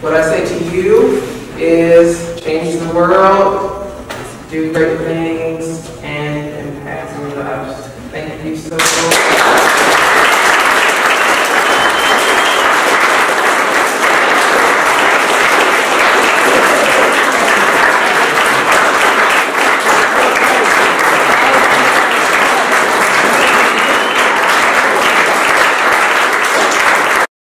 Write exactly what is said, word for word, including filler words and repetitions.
What I say to you is change the world, do great things, and impact your lives. Thank you so much.